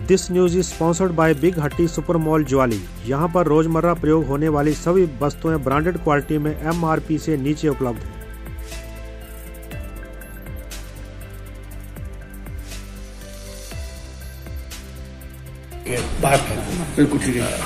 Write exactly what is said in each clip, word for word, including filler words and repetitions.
This news is sponsored by big Hatti super mall Jwali. यहाँ पर रोजमर्रा प्रयोग होने वाली सभी वस्तुएं ब्रांडेड क्वालिटी में एम आर पी से नीचे उपलब्ध हैं। बात है बिल्कुल ठीक है।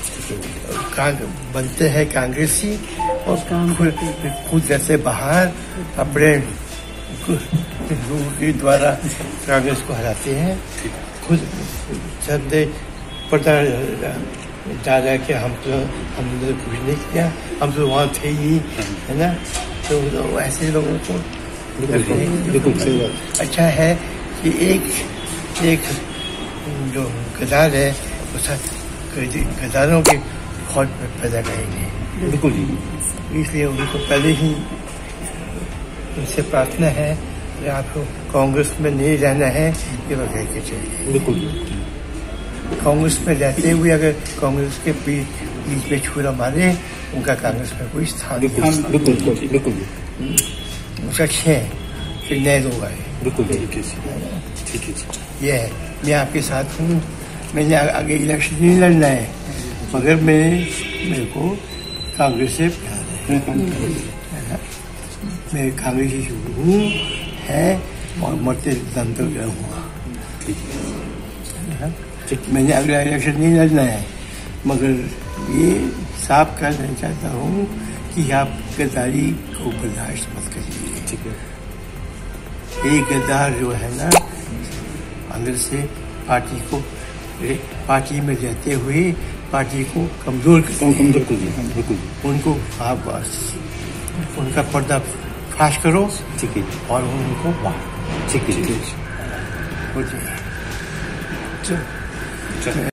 बनते हैं कांग्रेसी और खुद जैसे बाहर अपने लोगों के द्वारा कांग्रेस को हराते हैं। खुद चंदे पता डाला कि हम तो हमने कुछ नहीं किया, हम तो वहाँ थे ही, है ना। तो, तो ऐसे लोगों को बिल्कुल सही बात। अच्छा है कि एक एक जो गद्दार है वो सब गद्दारों के फौज पैदा करेंगे। बिल्कुल जी। इसलिए उनको पहले ही उनसे प्रार्थना है कि आपको कांग्रेस में नहीं रहना है, ये लोग कह के चाहिए। बिल्कुल। कांग्रेस में रहते हुए अगर कांग्रेस के बीच बीच में छुरा मारे, उनका कांग्रेस में कोई स्थान नहीं। बिल्कुल बिल्कुल। सच है कि नए लोग आए। बिल्कुल ठीक है ठीक है। ये है, मैं आपके साथ हूँ। मैंने आगे इलेक्शन नहीं लड़ना है, मगर मैं मेरे को कांग्रेस से प्यार है। मैं कांग्रेस से शुरू हूँ है और मरते दम तक रहूँगा। मैंने अगला इलेक्शन नहीं लड़ना है, मगर ये साफ करना चाहता हूँ कि आप गद्दारी को बर्दाश्त मत करिए। ठीक है। एक गद्दार जो है ना, अंदर से पार्टी को पार्टी में रहते हुए पार्टी को कमजोर कमजोर कर दिया। बिल्कुल। उनको आप बस उनका पर्दा फाश करो। ठीक है। और उनको बाहर। ठीक है।